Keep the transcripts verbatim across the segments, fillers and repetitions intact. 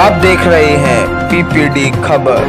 आप देख रहे हैं पीपीडी खबर।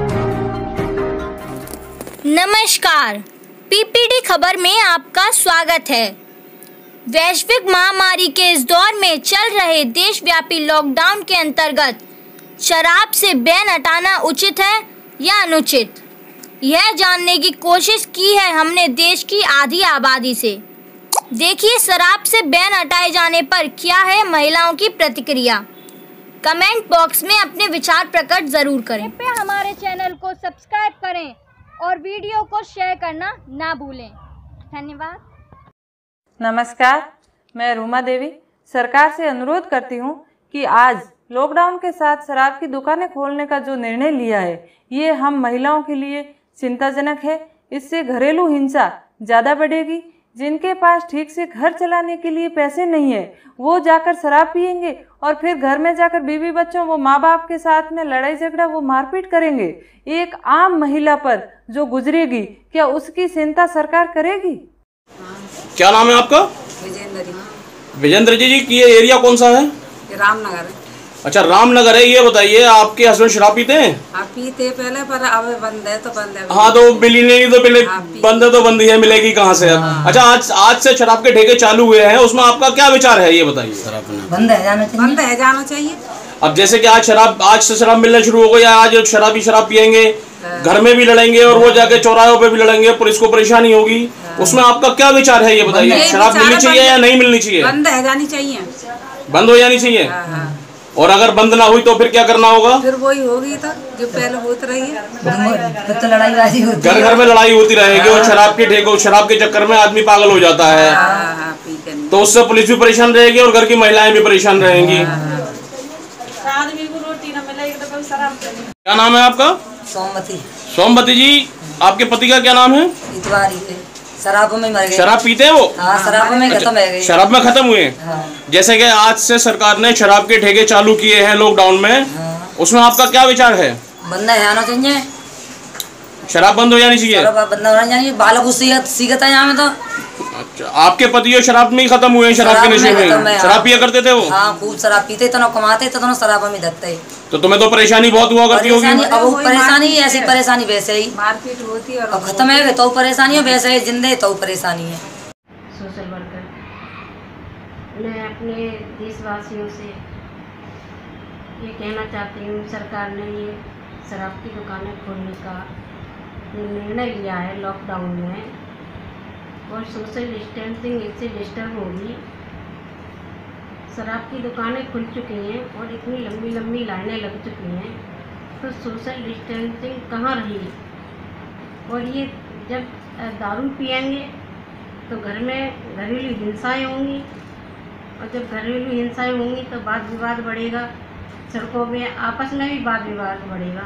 नमस्कार, पीपीडी खबर में आपका स्वागत है। वैश्विक महामारी के इस दौर में चल रहे देशव्यापी लॉकडाउन के अंतर्गत शराब से बैन हटाना उचित है या अनुचित, यह जानने की कोशिश की है हमने देश की आधी आबादी से। देखिए शराब से बैन हटाए जाने पर क्या है महिलाओं की प्रतिक्रिया। कमेंट बॉक्स में अपने विचार प्रकट जरूर करें। कृपया हमारे चैनल को सब्सक्राइब करें और वीडियो को शेयर करना ना भूलें। धन्यवाद। नमस्कार, मैं रूमा देवी सरकार से अनुरोध करती हूँ कि आज लॉकडाउन के साथ शराब की दुकानें खोलने का जो निर्णय लिया है, ये हम महिलाओं के लिए चिंताजनक है। इससे घरेलू हिंसा ज़्यादा बढ़ेगी। जिनके पास ठीक से घर चलाने के लिए पैसे नहीं है, वो जाकर शराब पिएंगे और फिर घर में जाकर बीवी बच्चों, वो माँ बाप के साथ में लड़ाई झगड़ा, वो मारपीट करेंगे। एक आम महिला पर जो गुजरेगी, क्या उसकी चिंता सरकार करेगी? क्या नाम है आपका? विजेंद्र जी। विजेंद्र जी जी की ये एरिया कौन सा है? ये रामनगर है। अच्छा, रामनगर है। ये बताइए, आपके हस्बैंड शराब पीते हैं? हाँ, पीते पहले, पर अब बंद है तो बंद है। हाँ, तो मिली नहीं तो पहले बंद है तो बंद ही है, मिलेगी कहाँ से? हाँ। अच्छा, आज आज से शराब के ठेके चालू हुए हैं, उसमें आपका क्या विचार है, ये बताइए। बंद है जाना चाहिए। बंद है जाना चाहिए। अब जैसे कि आज शराब आज से शराब मिलना शुरू हो गई, आज शराबी शराब पियेंगे, घर में भी लड़ेंगे और वो जाके चौराहों पे भी लड़ेंगे, पुलिस को परेशानी होगी। उसमें आपका क्या विचार है, ये बताइए। शराब मिलनी चाहिए या नहीं मिलनी चाहिए? बंद है जानी चाहिए। बंद हो जानी चाहिए। और अगर बंद ना हुई तो फिर क्या करना होगा? फिर वही होगी तो जो पहले होती रही है, तो लड़ाई बाजी होती है। घर घर में लड़ाई होती रहेगी और शराब के ठेकों शराब के चक्कर में आदमी पागल हो जाता है। तो उससे पुलिस भी परेशान रहेगी और घर की महिलाएं भी परेशान रहेंगी। क्या नाम है आपका? सोमवती। सोमवती जी, आपके पति का क्या नाम है? इतवारी है। शराब में मर गए। शराब पीते हैं वो? हाँ, शराब में खत्म है गई। शराब में खत्म हुए। हाँ। जैसे कि आज से सरकार ने शराब के ठेके चालू किए हैं लॉकडाउन में। हाँ। उसमें आपका क्या विचार है? बंद है जाना चाहिए। शराब बंद हो जानी चाहिए। शराब बंद होना चाहिए। बालक सीखता है यहाँ में तो। अच्छा, आपके पति और शराब में ही खत्म हुए हैं? शराब के नशे में शराब पिया करते थे वो? हाँ, खूब शराब पीते, तो कमाते तो शराब में धरते। तो तुम्हें तो परेशानी बहुत हुआ करती होगी। अब परेशानी ऐसी परेशानी वैसे ही मारपीट होती है और खत्म है तो परेशानी है, वैसे ही जिंदे तो परेशानी है। सोशल वर्कर, मैं अपने देशवासियों से ये कहना चाहती हूँ, सरकार ने ये शराब की दुकानें खोलने का निर्णय लिया है लॉकडाउन में, और सोशल डिस्टेंसिंग इससे डिस्टर्ब होगी। शराब की दुकानें खुल चुकी हैं और इतनी लंबी लंबी लाइनें लग चुकी हैं, तो सोशल डिस्टेंसिंग कहाँ रही? और ये जब दारू पिएंगे तो घर में घरेलू हिंसाएं होंगी, और जब घरेलू हिंसाएं होंगी तो वाद विवाद बढ़ेगा, सड़कों में आपस में भी वाद विवाद बढ़ेगा।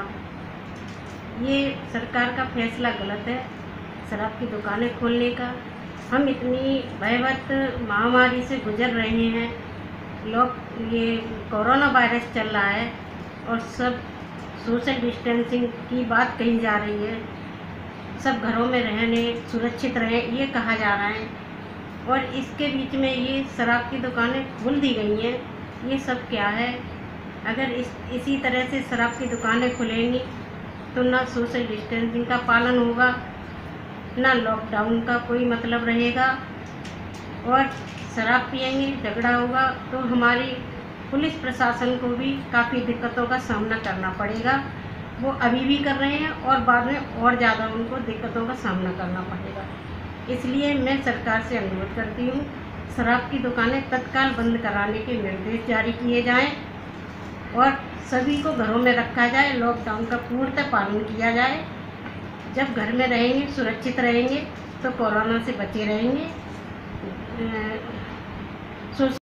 ये सरकार का फैसला गलत है शराब की दुकानें खोलने का। हम इतनी भयावह महामारी से गुजर रहे हैं, लोग ये कोरोना वायरस चल रहा है और सब सोशल डिस्टेंसिंग की बात कही जा रही है, सब घरों में रहने, सुरक्षित रहें ये कहा जा रहा है, और इसके बीच में ये शराब की दुकानें खोल दी गई हैं। ये सब क्या है? अगर इस इसी तरह से शराब की दुकानें खुलेंगी तो ना सोशल डिस्टेंसिंग का पालन होगा, ना लॉकडाउन का कोई मतलब रहेगा, और शराब पिएंगे, झगड़ा होगा तो हमारी पुलिस प्रशासन को भी काफ़ी दिक्कतों का सामना करना पड़ेगा। वो अभी भी कर रहे हैं और बाद में और ज़्यादा उनको दिक्कतों का सामना करना पड़ेगा। इसलिए मैं सरकार से अनुरोध करती हूँ, शराब की दुकानें तत्काल बंद कराने के निर्देश जारी किए जाएं और सभी को घरों में रखा जाए, लॉकडाउन का पूर्णतः पालन किया जाए। जब घर में रहेंगे, सुरक्षित रहेंगे तो कोरोना से बचे रहेंगे।